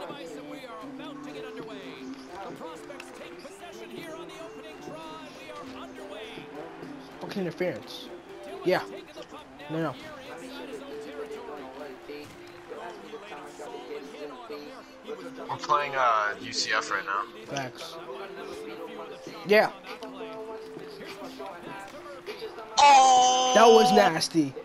Fucking interference. Yeah. No. We're playing UCF right now. Facts. Yeah. Oh! That was nasty.